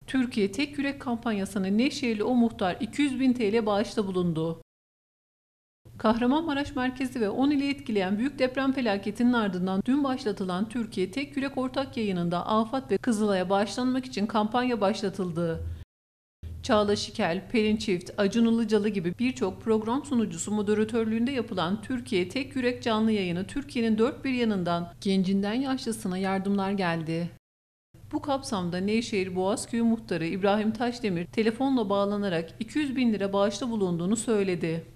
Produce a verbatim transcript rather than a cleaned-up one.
Türkiye Tek Yürek kampanyasına Nevşehirli O Muhtar iki yüz bin T L bağışta bulundu. Kahramanmaraş merkezi ve on ili etkileyen büyük deprem felaketinin ardından dün başlatılan Türkiye Tek Yürek ortak yayınında AFAD ve Kızılay'a bağışlanmak için kampanya başlatıldı. Çağla Şikel, Pelin Çift, Acun Ilıcalı gibi birçok program sunucusu moderatörlüğünde yapılan Türkiye Tek Yürek canlı yayını Türkiye'nin dört bir yanından gencinden yaşlısına yardımlar geldi. Bu kapsamda Nevşehir Boğazköyü Muhtarı İbrahim Taşdemir telefonla bağlanarak iki yüz bin lira bağışta bulunduğunu söyledi.